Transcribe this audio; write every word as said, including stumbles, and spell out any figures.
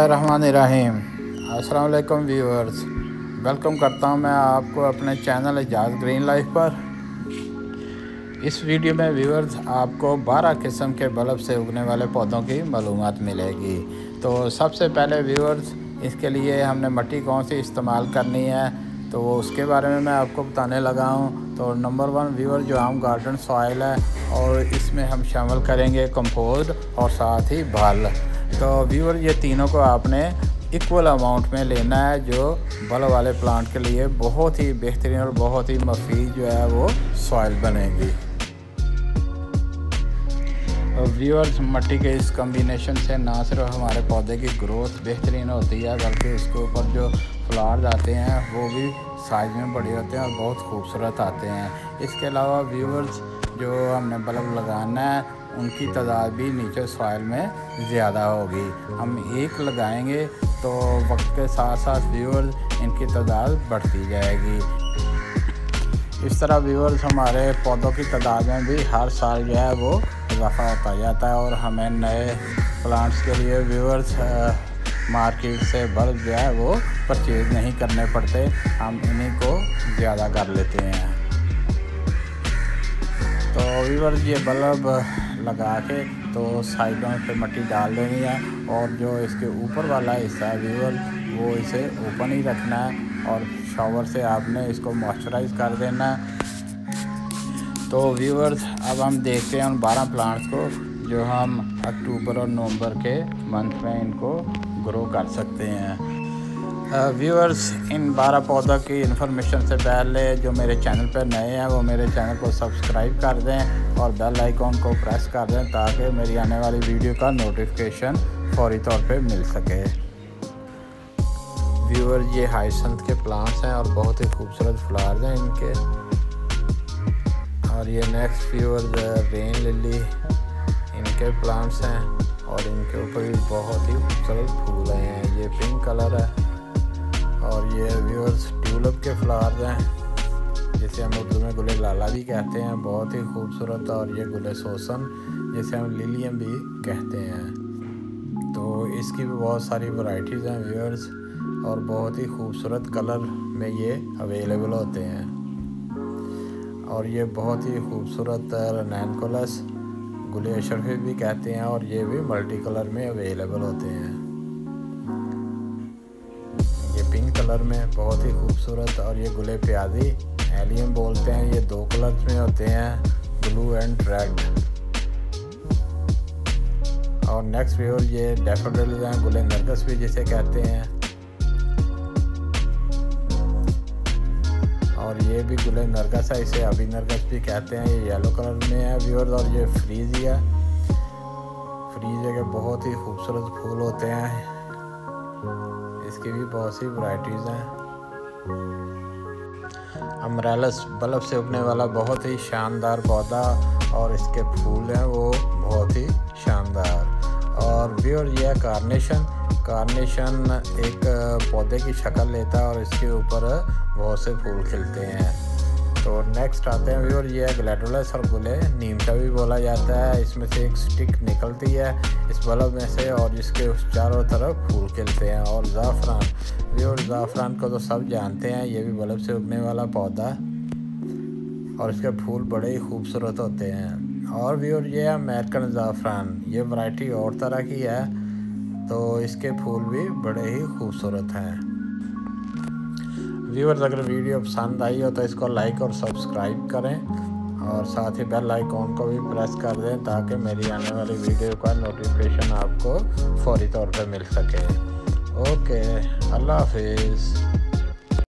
बिस्मिल्लाहिर्रहमानिर्रहीम। अस्सलाम वालेकुम व्यूअर्स, वेलकम करता हूं मैं आपको अपने चैनल एजाज ग्रीन लाइफ पर। इस वीडियो में व्यूअर्स आपको बारह किस्म के बल्ब से उगने वाले पौधों की मालूमात मिलेगी। तो सबसे पहले व्यूअर्स, इसके लिए हमने मिट्टी कौन सी इस्तेमाल करनी है तो उसके बारे में मैं आपको बताने लगा हूं। तो नंबर वन व्यूअर, जो आम गार्डन सॉइल है और इसमें हम शामिल करेंगे कंपोस्ट और साथ ही भल। तो व्यूअर, ये तीनों को आपने इक्वल अमाउंट में लेना है, जो बल्ब वाले प्लांट के लिए बहुत ही बेहतरीन और बहुत ही मफीद जो है वो सॉइल बनेगी। और व्यूअर्स, मिट्टी के इस कम्बिनेशन से ना सिर्फ हमारे पौधे की ग्रोथ बेहतरीन होती है, बल्कि उसके ऊपर जो फ्लावर्स आते हैं वो भी साइज में बड़े होते हैं और बहुत खूबसूरत आते हैं। इसके अलावा व्यूअर्स, जो हमने बल्ब लगाना है उनकी तादाद भी नीचे सॉइल में ज़्यादा होगी। हम एक लगाएंगे तो वक्त के साथ साथ व्यूअर्स इनकी तादाद बढ़ती जाएगी। इस तरह व्यूअर्स, हमारे पौधों की तादाद में भी हर साल जो है वो इजाफा होता जाता है और हमें नए प्लांट्स के लिए व्यूअर्स मार्केट से बल्ब जो है वो परचेज़ नहीं करने पड़ते, हम इन्हीं को ज़्यादा कर लेते हैं। तो व्यूअर्स, ये बल्ब लगा के तो साइडों पे मिट्टी डाल देनी है और जो इसके ऊपर वाला हिस्सा है व्यूअर, वो इसे ओपन ही रखना है और शावर से आपने इसको मॉइस्चराइज कर देना है। तो व्यूअर्स, अब हम देखते हैं उन बारह प्लांट्स को जो हम अक्टूबर और नवंबर के मंथ में इनको ग्रो कर सकते हैं। व्यूअर्स, इन बारह पौधों की इन्फॉर्मेशन से पहले जो मेरे चैनल पर नए हैं वो मेरे चैनल को सब्सक्राइब कर दें और बेल आइकॉन को प्रेस कर दें ताकि मेरी आने वाली वीडियो का नोटिफिकेशन फौरी तौर पे मिल सके। व्यूअर्स, ये हाइसिंथ के प्लांट्स हैं और बहुत ही खूबसूरत फ्लावर्स हैं इनके। और ये नेक्स्ट व्यूअर्स, रेन लिली, इनके प्लांट्स हैं और इनके ऊपर भी बहुत ही खूबसूरत फूल हैं। ये पिंक कलर है। और ये व्यूअर्स, ट्यूलिप के फ्लावर्स हैं जिसे हम उर्दू में गुले लाला भी कहते हैं, बहुत ही खूबसूरत। और ये गुले सोसन जिसे हम लिलियम भी कहते हैं। तो इसकी भी बहुत सारी वैरायटीज़ हैं व्यूअर्स और बहुत ही खूबसूरत कलर में ये अवेलेबल होते हैं। और ये बहुत ही खूबसूरत रैनकोलस, गुले अशरफी भी कहते हैं और ये भी मल्टी कलर में अवेलेबल होते हैं। ये पिंक कलर में बहुत ही खूबसूरत। और ये गुले प्याजी, एलियम बोलते हैं, ये दो कलर्स में होते हैं, ब्लू एंड रेड। और नेक्स्ट व्यूअर, ये डैफोडिल्स हैं, गुले नरगिस भी जिसे कहते हैं। और ये भी गुले नरगिस है, इसे अभी नरगिस भी कहते हैं। ये येलो कलर में है व्यूअर्स। और ये फ्रीजिया, फ्रीजिया के बहुत ही खूबसूरत फूल होते हैं, इसकी भी बहुत सी वैरायटीज़ हैं। अमरेलस, बल्ब से उगने वाला बहुत ही शानदार पौधा और इसके फूल हैं वो बहुत ही शानदार। और व्यूअर, ये है कार्नेशन। कार्नेशन एक पौधे की शक्ल लेता है और इसके ऊपर बहुत से फूल खिलते हैं। तो नेक्स्ट आते हैं व्यूअर, ये है ग्लैडुलस और गुले नीम का भी बोला जाता है। इसमें से एक स्टिक निकलती है इस बल्ब में से और इसके उस चारों तरफ फूल खिलते हैं। और ज़ाफ़रान, व्यूअर, ज़ाफ़रान को तो सब जानते हैं, ये भी बल्ब से उगने वाला पौधा और इसके फूल बड़े ही खूबसूरत होते हैं। और व्यूअर, ये है अमेरिकन ज़ाफ़रान, ये वैरायटी और तरह की है, तो इसके फूल भी बड़े ही खूबसूरत हैं। व्यूअर्स, अगर वीडियो पसंद आई हो तो इसको लाइक और सब्सक्राइब करें और साथ ही बेल आइकॉन को भी प्रेस कर दें ताकि मेरी आने वाली वीडियो का नोटिफिकेशन आपको फौरी तौर पे मिल सके। ओके, अल्लाह हाफिज़।